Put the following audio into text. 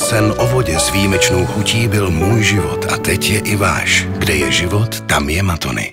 sen o vodě s výjimečnou chutí byl můj život a teď je i váš. Kde je život, tam je Matony.